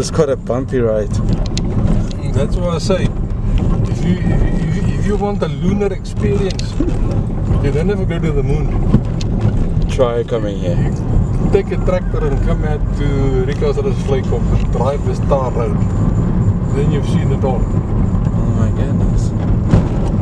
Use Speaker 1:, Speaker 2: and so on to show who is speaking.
Speaker 1: it's quite a bumpy ride.
Speaker 2: That's what I say. If you want a lunar experience, you don't ever go to the moon.
Speaker 1: Try coming here.
Speaker 2: Take a tractor and come out to Rickardsrus Vlekop and drive the Star Road. Then you've seen it all.
Speaker 1: Oh my goodness.